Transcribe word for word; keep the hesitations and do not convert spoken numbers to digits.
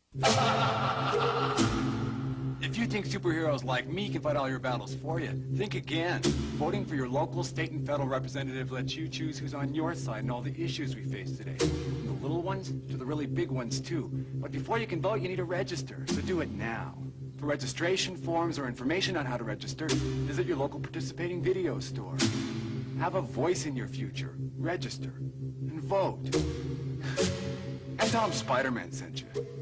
If you think superheroes like me can fight all your battles for you, think again. Voting for your local, state, and federal representative lets you choose who's on your side in all the issues we face today. From the little ones to the really big ones, too. But before you can vote, you need to register, so do it now. For registration forms or information on how to register, visit your local participating video store. Have a voice in your future. Register. And vote. And Tom Spider-Man sent you.